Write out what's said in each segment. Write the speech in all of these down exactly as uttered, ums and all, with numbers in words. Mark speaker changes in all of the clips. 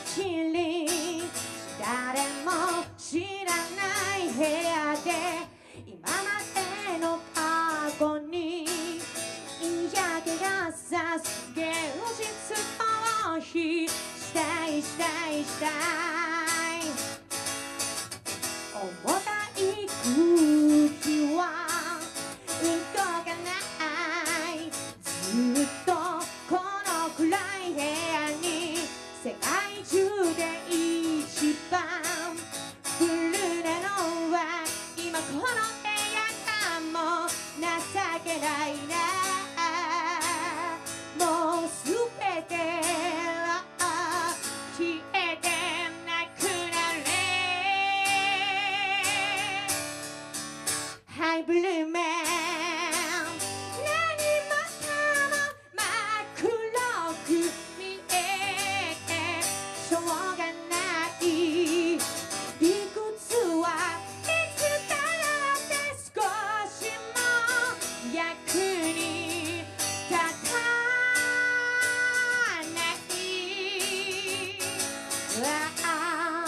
Speaker 1: きり誰も知らない部屋で今までの過去に嫌気がさす現実逃避したいしたいしたい重たい空気は動かないずっとこの暗い部屋に世界中で一番ブルーなのは今この部屋かも情けないなもうすべては消えてなくなれハイブルーメン何もかも真っ黒く見えてしょうがない理屈はいつだって少しも役に立たないわあ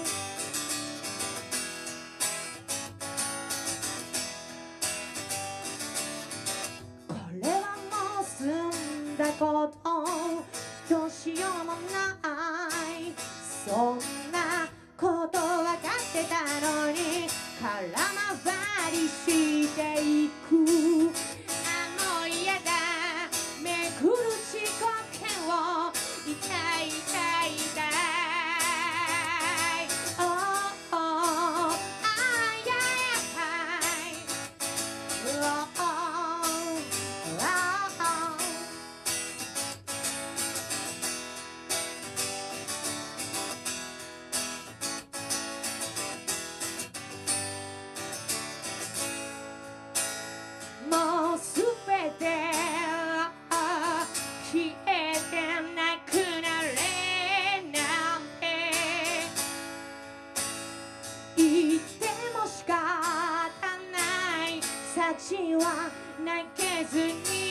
Speaker 1: これはもう済んだことどうしようもないそんなことわかってたのに空回りしていくあもう嫌だめくる地獄を痛い痛い痛い Oh oh ah yeah oh oh oh oh もうすべて消えてなくなれなんて言っても仕方ない幸は泣けずに